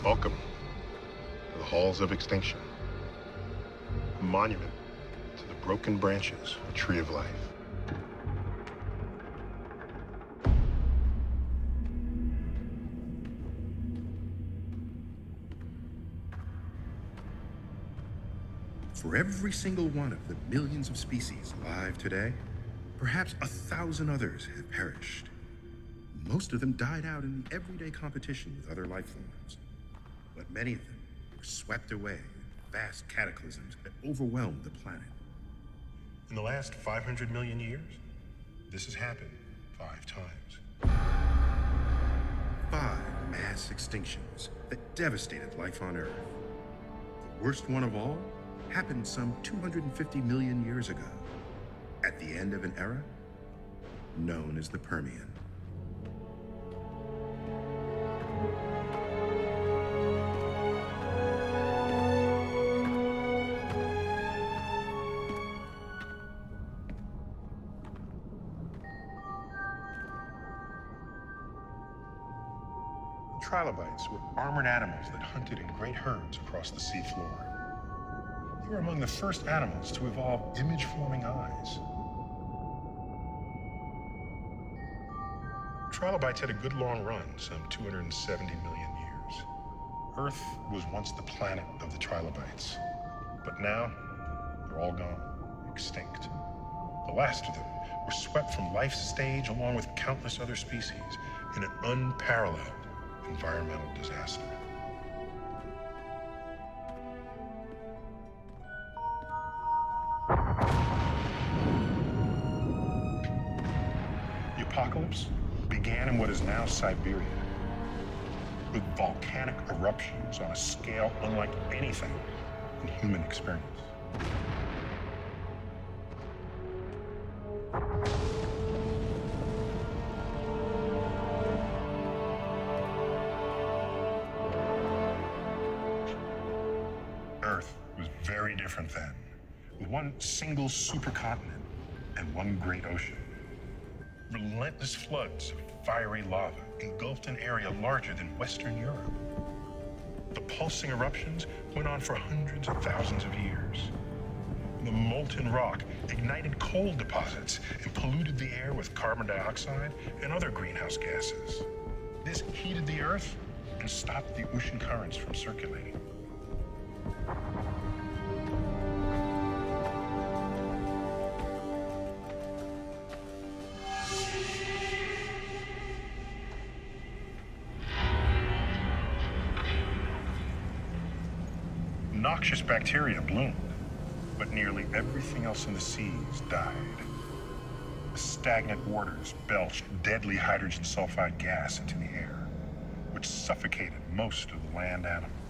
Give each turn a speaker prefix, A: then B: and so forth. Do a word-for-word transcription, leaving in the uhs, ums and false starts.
A: Welcome to the halls of extinction, a monument to the broken branches of a tree of life.
B: For every single one of the millions of species alive today, perhaps a thousand others have perished. Most of them died out in the everyday competition with other life forms, but many of them were swept away in vast cataclysms that overwhelmed the planet.
A: In the last five hundred million years, this has happened five times.
B: Five mass extinctions that devastated life on Earth. The worst one of all happened some two hundred fifty million years ago, at the end of an era known as the Permian.
A: Trilobites were armored animals that hunted in great herds across the seafloor. They were among the first animals to evolve image-forming eyes. Trilobites had a good long run, some two hundred seventy million years. Earth was once the planet of the trilobites, but now they're all gone, extinct. The last of them were swept from life's stage along with countless other species in an unparalleled environmental disaster. The apocalypse began in what is now Siberia, with volcanic eruptions on a scale unlike anything in human experience. Earth was very different then, with one single supercontinent and one great ocean. Relentless floods of fiery lava engulfed an area larger than Western Europe. The pulsing eruptions went on for hundreds of thousands of years. The molten rock ignited coal deposits and polluted the air with carbon dioxide and other greenhouse gases. This heated the Earth and stopped the ocean currents from circulating. Noxious bacteria bloomed, but nearly everything else in the seas died. The stagnant waters belched deadly hydrogen sulfide gas into the air, which suffocated most of the land animals.